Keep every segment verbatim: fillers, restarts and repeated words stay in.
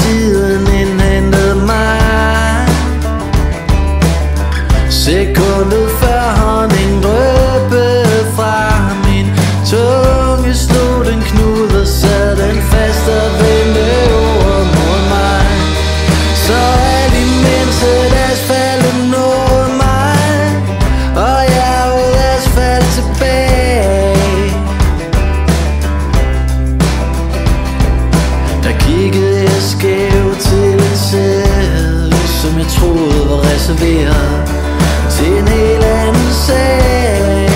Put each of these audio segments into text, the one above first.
tiden indhentede mig. Sekundet før honning dryppede fra min tunge, slog den knude, sad den fast og vendte over mod mig. Så alt imens et asfalten nåede mig, og jeg ud asfalt tilbage. Der kiggede jeg skævt til et sæde, som jeg troede var reserveret til en helt anden sag.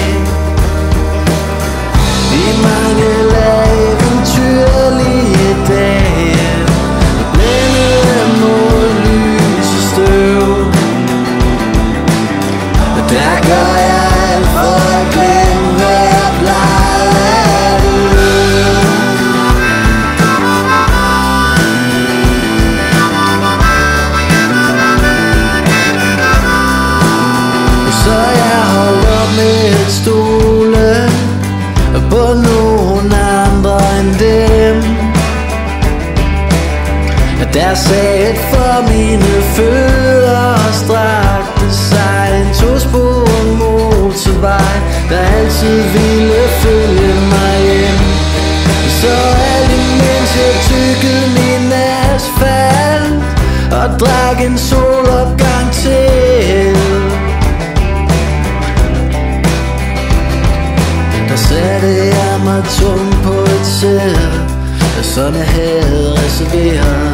I mange lag eventyrlige dage, blændede mod lys og støv. Der gør jeg alt for at glemme, hvad jeg plejede at øve. Så jeg holdt op med at stole på nogen andre end dem. Der sad for mine fødder og strakte sig en tosporet motorvej, der altid ville følge mig hjem. Så alt imens jeg tykkede min asfalt og drak en solopgang til, der satte jeg mig tung på et sæde, som jeg havde reserveret